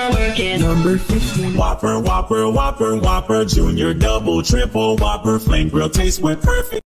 working. Number 15. Whopper, Whopper, Whopper, Whopper, Junior, Double, Triple, Whopper, Flame Grill taste with perfect.